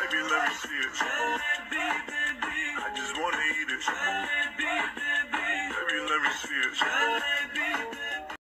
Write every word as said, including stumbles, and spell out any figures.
Baby, let me see it. I just wanna eat it. Baby, let me see it.